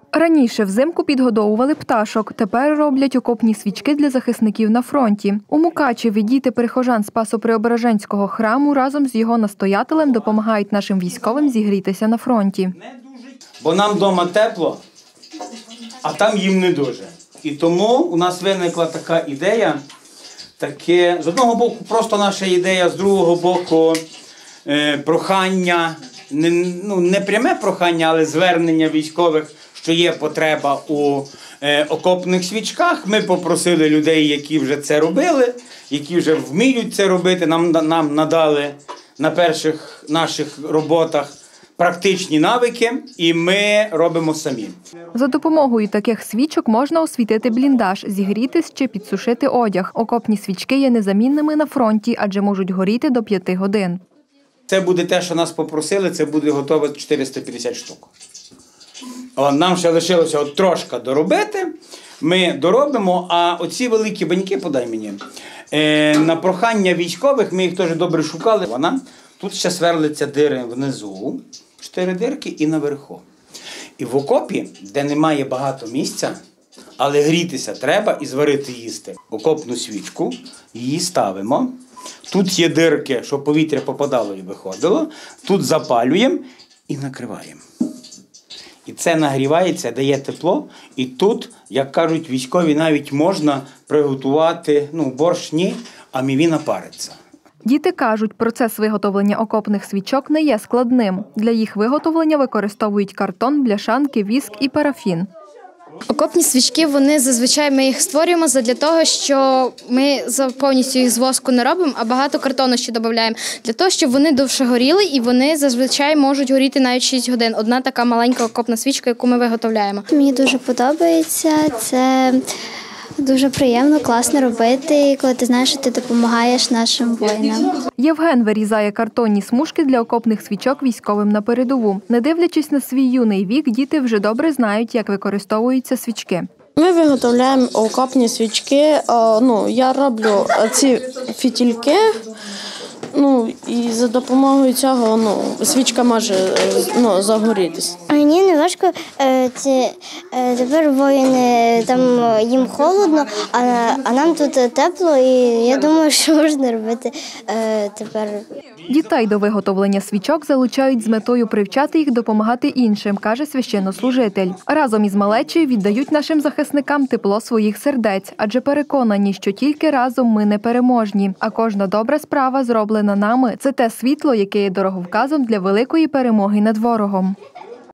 Раніше взимку підгодовували пташок, тепер роблять окопні свічки для захисників на фронті. У Мукачеві діти прихожан Спасо-Преображенського храму разом з його настоятелем допомагають нашим військовим зігрітися на фронті. Бо нам вдома тепло, а там їм не дуже. І тому у нас виникла така ідея, з одного боку просто наша ідея, з другого боку прохання, не пряме прохання, але звернення військових, що є потреба у окопних свічках. Ми попросили людей, які вже це робили, які вже вміють це робити, нам надали на перших наших роботах практичні навики, і ми робимо самі. За допомогою таких свічок можна освітити бліндаж, зігрітись чи підсушити одяг. Окопні свічки є незамінними на фронті, адже можуть горіти до 5 годин. Це буде те, що нас попросили, це буде готово 450 штук. Нам ще лишилося трошки доробити, ми доробимо, а оці великі баньки, подай мені, на прохання військових, ми їх теж добре шукали, тут ще сверлиться дири внизу, 4 дирки і наверху. І в окопі, де немає багато місця, але грітися треба і зварити їсти. Окопну свічку, її ставимо. Тут є дирки, щоб повітря попадало і виходило. Тут запалюємо і накриваємо. І це нагрівається, дає тепло. І тут, як кажуть військові, навіть можна приготувати, борщ ні, а мівіна париться. Діти кажуть, процес виготовлення окопних свічок не є складним. Для їх виготовлення використовують картон, бляшанки, віск і парафін. Окопні свічки, зазвичай ми їх створюємо для того, що ми повністю їх з воску не робимо, а багато картону ще додаємо. Для того, щоб вони довше горіли, і вони зазвичай можуть горіти навіть 6 годин. Одна така маленька окопна свічка, яку ми виготовляємо. Мені дуже подобається, це дуже приємно, класно робити, коли ти знаєш, що ти допомагаєш нашим воїнам. Євген вирізає картонні смужки для окопних свічок військовим на передову. Не дивлячись на свій юний вік, діти вже добре знають, як використовуються свічки. Ми виготовляємо окопні свічки. Я роблю ці фітільки. І за допомогою цього свічка може загорітися. Мені не важко, тепер воїни, їм холодно, а нам тут тепло, і я думаю, що можна робити тепер. Дітей до виготовлення свічок залучають з метою привчати їх допомагати іншим, каже священнослужитель. Разом із малечею віддають нашим захисникам тепло своїх сердець, адже переконані, що тільки разом ми непереможні, а кожна добра справа, зроблена нами, це те світло, яке є дороговказом для великої перемоги над ворогом.